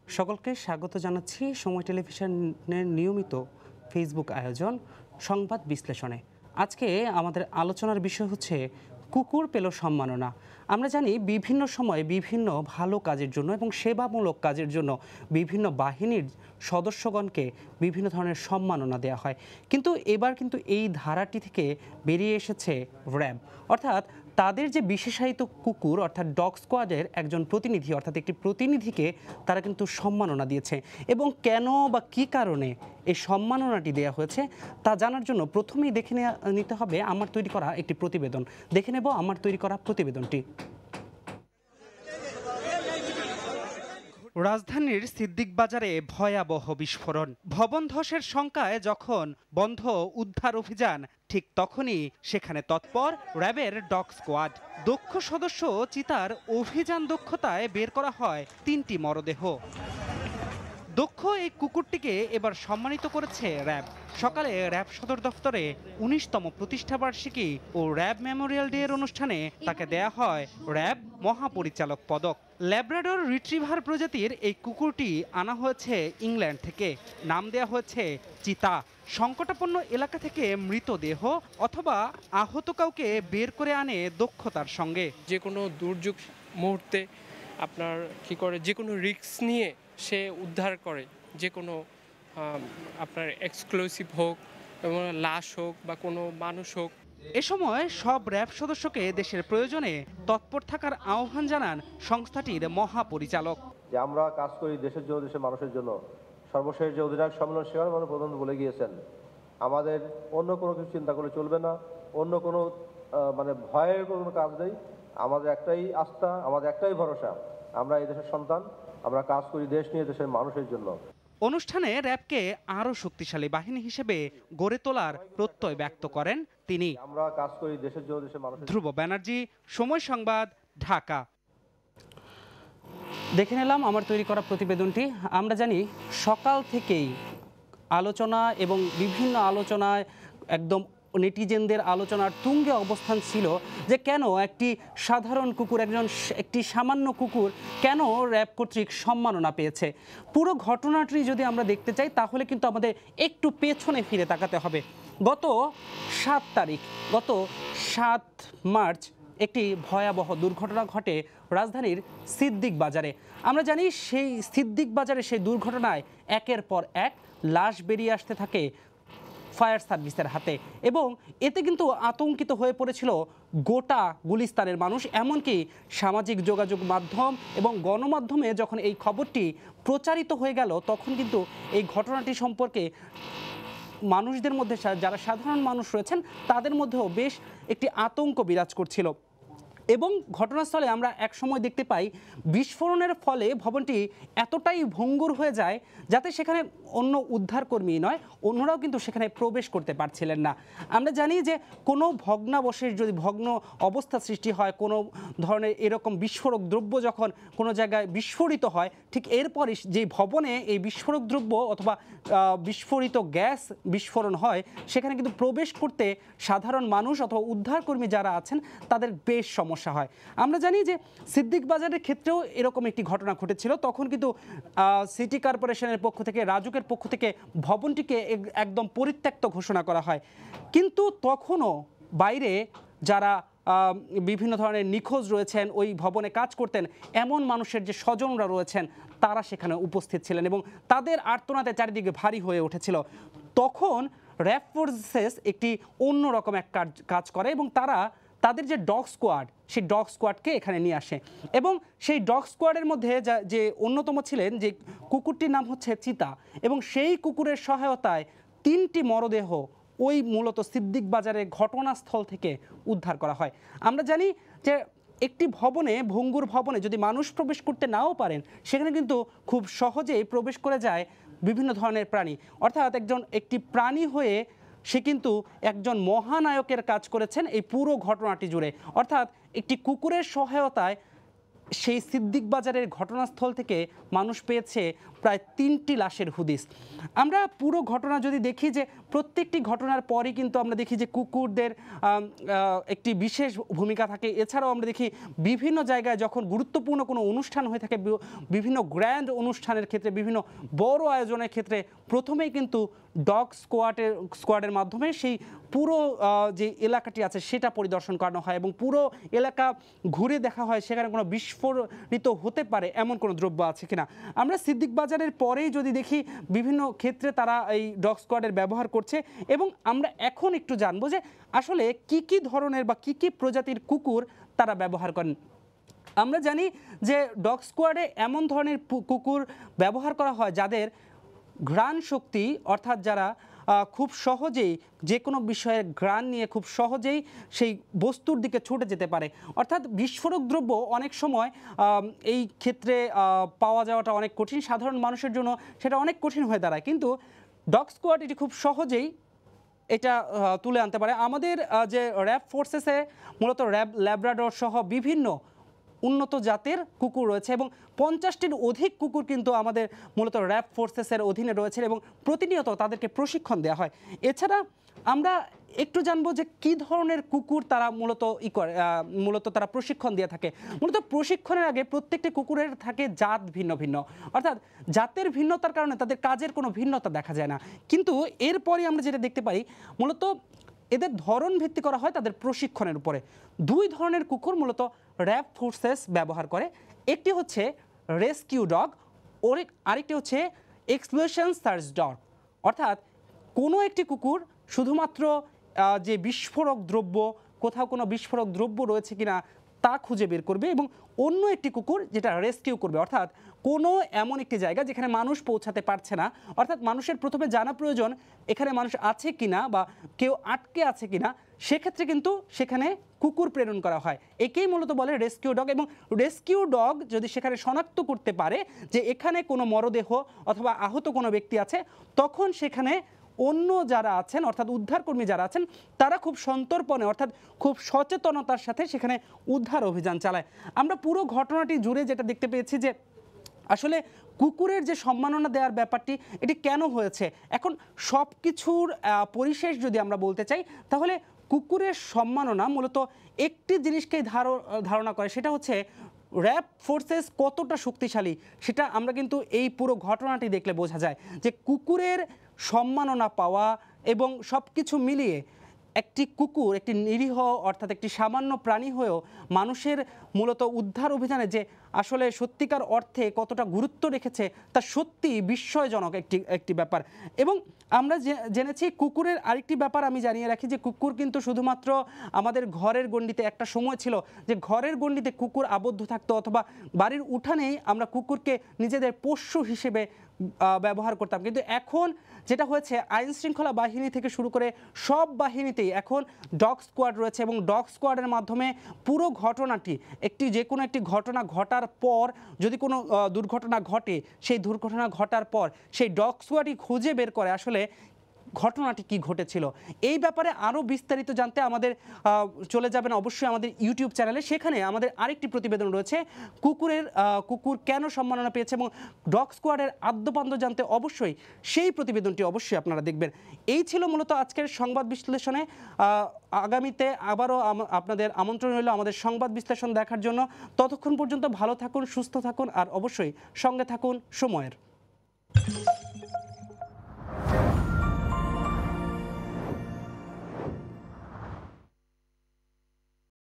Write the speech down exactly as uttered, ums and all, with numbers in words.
সকলকে স্বাগত জানাচ্ছি সময় টেলিভিশনের নিয়মিত ফেসবুক আয়োজন সংবাদ বিশ্লেষণে। আজকে আমাদের আলোচনার বিষয় হচ্ছে কুকুর পেল সম্মাননা। আমরা জানি বিভিন্ন সময়ে বিভিন্ন ভালো কাজের জন্য এবং সেবামূলক কাজের জন্য বিভিন্ন বাহিনীর সদস্যগণকে বিভিন্ন ধরনের সম্মাননা দেওয়া হয়, কিন্তু এবার কিন্তু এই ধারাটি থেকে বেরিয়ে এসেছে র্যাব, অর্থাৎ তাদের যে বিশেষায়িত কুকুর অর্থাৎ ডগ স্কোয়াডের একজন প্রতিনিধি অর্থাৎ একটি প্রতিনিধিকে তারা কিন্তু সম্মাননা দিয়েছে। এবং কেন বা কী কারণে এই সম্মাননাটি দেওয়া হয়েছে তা জানার জন্য প্রথমেই দেখে নিতে হবে আমার তৈরি করা একটি প্রতিবেদন। দেখে নেব আমার তৈরি করা প্রতিবেদনটি। রাজধানীর সিদ্দিক বাজারে ভয়াবহ বিস্ফোরণ। ভবন ধসের শঙ্কায় যখন বন্ধ উদ্ধার অভিযান, ঠিক তখনই সেখানে তৎপর র্যাবের ডগ স্কোয়াড। দক্ষ সদস্য চিতার অভিযান দক্ষতায় বের করা হয় তিনটি মরদেহ। দক্ষ এই কুকুরটিকে এবার সম্মানিত করেছে র্যাব। সকালে র্যাব সদর দফতরে উনিশতম প্রতিষ্ঠাবার্ষিকী ও র্যাব মেমোরিয়াল ডে এর অনুষ্ঠানে তাকে দেয়া হয় র্যাব মহাপরিচালক পদক। ল্যাব্রাডর রিট্রিভার প্রজাতির এই কুকুরটি আনা হয়েছে ইংল্যান্ড থেকে। নাম দেয়া হয়েছে চিতা। সংকটাপন্ন এলাকা থেকে মৃতদেহ অথবা আহত কাউকে বের করে আনে দক্ষতার সঙ্গে। যে কোনো দুর্যোগ মুহূর্তে আপনার কি করে, যে কোনো রিস্ক নিয়ে সে উদ্ধার করে, যে কোনো আপনার এক্সক্লুসিভ হোক এবং লাশ হোক বা কোনো মানুষ হোক। এ সময় সব র্যাব সদস্যকে দেশের প্রয়োজনে তৎপর থাকার আহ্বান জানান সংস্থাটির মহাপরিচালক। যে আমরা কাজ করি দেশের জন্য, দেশের মানুষের জন্য। সর্বশেষ যে অধিনায়ক সম্মেলন সেখানে মানে প্রধান বলে গিয়েছেন আমাদের অন্য কোনো কিছু চিন্তা করলে চলবে না, অন্য কোনো মানে ভয়ের কোনো কাজ নেই। আমাদের একটাই আস্থা, আমাদের একটাই ভরসা, আমরা এই দেশের সন্তান, আমরা কাজ করি দেশ নিয়ে, দেশের মানুষের জন্য। অনুষ্ঠানে র্যাবকে আরও শক্তিশালী বাহিনী হিসেবে গড়ে তোলার প্রত্যয় ব্যক্ত করেন তিনি। আমরা কাজ করি দেশের জন্য, দেশের মানুষের। ধ্রুব ব্যানার্জি, সময় সংবাদ, ঢাকা। দেখে নিলাম আমার তৈরি করা প্রতিবেদনটি। আমরা জানি সকাল থেকেই আলোচনা এবং বিভিন্ন আলোচনায় একদম নেটিজেনদের আলোচনার তুঙ্গে অবস্থান ছিল যে কেন একটি সাধারণ কুকুর, একজন একটি সামান্য কুকুর কেন র্যাব কর্তৃক সম্মাননা পেয়েছে। পুরো ঘটনাটি যদি আমরা দেখতে চাই তাহলে কিন্তু আমাদের একটু পেছনে ফিরে তাকাতে হবে। গত সাত তারিখ গত সাত মার্চ একটি ভয়াবহ দুর্ঘটনা ঘটে রাজধানীর সিদ্দিক বাজারে। আমরা জানি সেই সিদ্দিক বাজারে সেই দুর্ঘটনায় একের পর এক লাশ বেরিয়ে আসতে থাকে ফায়ার সার্ভিসের হাতে, এবং এতে কিন্তু আতঙ্কিত হয়ে পড়েছিল গোটা গুলিস্তানের মানুষ। এমনকি সামাজিক যোগাযোগ মাধ্যম এবং গণমাধ্যমে যখন এই খবরটি প্রচারিত হয়ে গেল তখন কিন্তু এই ঘটনাটি সম্পর্কে মানুষদের মধ্যে, যারা সাধারণ মানুষ রয়েছেন তাদের মধ্যেও বেশ একটি আতঙ্ক বিরাজ করছিল। এবং ঘটনাস্থলে আমরা এক সময় দেখতে পাই বিস্ফোরণের ফলে ভবনটি এতটাই ভঙ্গুর হয়ে যায় যাতে সেখানে অন্য উদ্ধারকর্মী নয় অন্যরাও কিন্তু সেখানে প্রবেশ করতে পারছিলেন না। আমরা জানি যে কোনো ভগ্নাবশেষ যদি ভগ্ন অবস্থা সৃষ্টি হয়, কোনো ধরনের এরকম বিস্ফোরক দ্রব্য যখন কোনো জায়গায় বিস্ফোরিত হয়, ঠিক এরপরই যে ভবনে এই বিস্ফোরক দ্রব্য অথবা বিস্ফোরিত গ্যাস বিস্ফোরণ হয় সেখানে কিন্তু প্রবেশ করতে সাধারণ মানুষ অথবা উদ্ধারকর্মী যারা আছেন তাদের বেশ সমস্যা হয়। আমরা জানি যে সিদ্দিক বাজারের ক্ষেত্রেও এরকম একটি ঘটনা ঘটেছিল। তখন কিন্তু সিটি কর্পোরেশনের পক্ষ থেকে, রাজুকের পক্ষ থেকে ভবনটিকে একদম পরিত্যক্ত ঘোষণা করা হয়, কিন্তু তখনও বাইরে যারা বিভিন্ন ধরনের নিখোঁজ রয়েছেন, ওই ভবনে কাজ করতেন এমন মানুষের যে স্বজনরা রয়েছেন তারা সেখানে উপস্থিত ছিলেন এবং তাদের আর্তনাদে চারিদিকে ভারী হয়ে উঠেছিল। তখন র্যাব ফোর্সেস একটি অন্যরকম এক কাজ করে এবং তারা তাদের যে ডগ স্কোয়াড সেই ডগ স্কোয়াডকে এখানে নিয়ে আসে এবং সেই ডগ স্কোয়াডের মধ্যে যে অন্যতম ছিলেন যে কুকুরটির নাম হচ্ছে চিতা, এবং সেই কুকুরের সহায়তায় তিনটি মরদেহ ওই মূলত সিদ্দিক বাজারের ঘটনাস্থল থেকে উদ্ধার করা হয়। আমরা জানি যে একটি ভবনে, ভঙ্গুর ভবনে যদি মানুষ প্রবেশ করতে নাও পারেন সেখানে কিন্তু খুব সহজেই প্রবেশ করে যায় বিভিন্ন ধরনের প্রাণী, অর্থাৎ একজন একটি প্রাণী হয়ে সে কিন্তু একজন মহানায়কের কাজ করেছেন এই পুরো ঘটনাটি জুড়ে। অর্থাৎ একটি কুকুরের সহায়তায় সেই সিদ্দিক বাজারের ঘটনাস্থল থেকে মানুষ পেয়েছে প্রায় তিনটি লাশের হুদিস। আমরা পুরো ঘটনা যদি দেখি যে প্রত্যেকটি ঘটনার পরই কিন্তু আমরা দেখি যে কুকুরদের একটি বিশেষ ভূমিকা থাকে। এছাড়াও আমরা দেখি বিভিন্ন জায়গায় যখন গুরুত্বপূর্ণ কোনো অনুষ্ঠান হয়ে থাকে, বিভিন্ন গ্র্যান্ড অনুষ্ঠানের ক্ষেত্রে, বিভিন্ন বড় আয়োজনের ক্ষেত্রে প্রথমেই কিন্তু ডগ স্কোয়াডের স্কোয়াডের মাধ্যমে সেই পুরো যে এলাকাটি আছে সেটা পরিদর্শন করানো হয় এবং পুরো এলাকা ঘুরে দেখা হয় সেখানে কোনো বিস্ফোরিত হতে পারে এমন কোনো দ্রব্য আছে কিনা। আমরা সিদ্দিক বাজারের পরেই যদি দেখি বিভিন্ন ক্ষেত্রে তারা এই ডগ স্কোয়াডের ব্যবহার করছে এবং আমরা এখন একটু জানবো যে আসলে কি কি ধরনের বা কি কি প্রজাতির কুকুর তারা ব্যবহার করেন। আমরা জানি যে ডগ স্কোয়াডে এমন ধরনের কুকুর ব্যবহার করা হয় যাদের ঘ্রাণ শক্তি, অর্থাৎ যারা খুব সহজেই যে কোনো বিষয়ের ঘ্রাণ নিয়ে খুব সহজেই সেই বস্তুর দিকে ছুটে যেতে পারে। অর্থাৎ বিস্ফোরক দ্রব্য অনেক সময় এই ক্ষেত্রে পাওয়া যাওয়াটা অনেক কঠিন, সাধারণ মানুষের জন্য সেটা অনেক কঠিন হয়ে দাঁড়ায়, কিন্তু ডগ স্কোয়াড এটি খুব সহজেই এটা তুলে আনতে পারে। আমাদের যে র্যাব ফোর্সেসে মূলত র্যাব ল্যাব্রাডর সহ বিভিন্ন উন্নত জাতের কুকুর রয়েছে এবং পঞ্চাশটির অধিক কুকুর কিন্তু আমাদের মূলত র্যাব ফোর্সেসের অধীনে রয়েছে এবং প্রতিনিয়ত তাদেরকে প্রশিক্ষণ দেওয়া হয়। এছাড়া আমরা একটু জানবো যে কী ধরনের কুকুর তারা মূলত ই করে মূলত তারা প্রশিক্ষণ দিয়ে থাকে। মূলত প্রশিক্ষণের আগে প্রত্যেকটি কুকুরের থাকে জাত ভিন্ন ভিন্ন, অর্থাৎ জাতের ভিন্নতার কারণে তাদের কাজের কোনো ভিন্নতা দেখা যায় না, কিন্তু এরপরে আমরা যেটা দেখতে পাই মূলত এদের ধরন ভিত্তি করা হয় তাদের প্রশিক্ষণের উপরে। দুই ধরনের কুকুর মূলত র্যাব ফোর্সেস ব্যবহার করে, একটি হচ্ছে রেস্কিউ ডগ, ওর আরেকটি হচ্ছে এক্সপ্লোশন সার্চ ডগ। অর্থাৎ কোনো একটি কুকুর শুধুমাত্র যে বিস্ফোরক দ্রব্য, কোথাও কোনো বিস্ফোরক দ্রব্য রয়েছে কিনা তা খুঁজে বের করবে এবং অন্য একটি কুকুর যেটা রেস্কিউ করবে, অর্থাৎ কোনো এমন একটি জায়গা যেখানে মানুষ পৌঁছাতে পারছে না, অর্থাৎ মানুষের প্রথমে জানা প্রয়োজন এখানে মানুষ আছে কিনা বা কেউ আটকে আছে কিনা, সেক্ষেত্রে কিন্তু সেখানে কুকুর প্রেরণ করা হয়। একেই মূলত বলে রেস্কিউ ডগ। এবং রেস্কিউ ডগ যদি সেখানে শনাক্ত করতে পারে যে এখানে কোনো মরদেহ অথবা আহত কোনো ব্যক্তি আছে, তখন সেখানে অন্য যারা আছেন অর্থাৎ উদ্ধারকর্মী যারা আছেন তারা খুব সন্তর্পণে অর্থাৎ খুব সচেতনতার সাথে সেখানে উদ্ধার অভিযান চালায়। আমরা পুরো ঘটনাটি জুড়ে যেটা দেখতে পেয়েছি যে আসলে কুকুরের যে সম্মাননা দেওয়ার ব্যাপারটি এটি কেন হয়েছে, এখন সব কিছুর পরিশেষ যদি আমরা বলতে চাই তাহলে কুকুরের সম্মাননা মূলত একটি জিনিসকেই ধারণা করে, সেটা হচ্ছে র্যাব ফোর্সেস কতটা শক্তিশালী। সেটা আমরা কিন্তু এই পুরো ঘটনাটি দেখলে বোঝা যায় যে কুকুরের সম্মাননা পাওয়া এবং সব কিছু মিলিয়ে একটি কুকুর একটি নিরীহ অর্থাৎ একটি সামান্য প্রাণী হয়েও মানুষের মূলত উদ্ধার অভিযানে যে আসলে সত্যিকার অর্থে কতটা গুরুত্ব রেখেছে তা সত্যি বিস্ময়জনক একটি একটি ব্যাপার। এবং আমরা জেনেছি কুকুরের আরেকটি ব্যাপার আমি জানিয়ে রাখি যে কুকুর কিন্তু শুধুমাত্র আমাদের ঘরের গণ্ডিতে, একটা সময় ছিল যে ঘরের গণ্ডিতে কুকুর আবদ্ধ থাকতো অথবা বাড়ির উঠানেই আমরা কুকুরকে নিজেদের পোষ্য হিসেবে ব্যবহার করতাম, কিন্তু এখন যেটা হয়েছে আইন শৃঙ্খলা বাহিনী থেকে শুরু করে সব বাহিনীতেই এখন ডগ স্কোয়াড রয়েছে এবং ডগ স্কোয়াডের মাধ্যমে পুরো ঘটনাটি একটি যে কোনো একটি ঘটনা ঘটার পর যদি কোনো দুর্ঘটনা ঘটে সেই দুর্ঘটনা ঘটার পর সেই ডগ স্কোয়াডই খুঁজে বের করে আসলে ঘটনাটি কি ঘটেছিল। এই ব্যাপারে আরও বিস্তারিত জানতে আমাদের চলে যাবেন অবশ্যই আমাদের ইউটিউব চ্যানেলে, সেখানে আমাদের আরেকটি প্রতিবেদন রয়েছে কুকুরের কুকুর কেন সম্মাননা পেয়েছে এবং ডগ স্কোয়াডের আদ্যপান্ত জানতে অবশ্যই সেই প্রতিবেদনটি অবশ্যই আপনারা দেখবেন। এই ছিল মূলত আজকের সংবাদ বিশ্লেষণে। আগামীতে আবারও আপনাদের আমন্ত্রণ রইল আমাদের সংবাদ বিশ্লেষণ দেখার জন্য। ততক্ষণ পর্যন্ত ভালো থাকুন, সুস্থ থাকুন আর অবশ্যই সঙ্গে থাকুন সময়ের।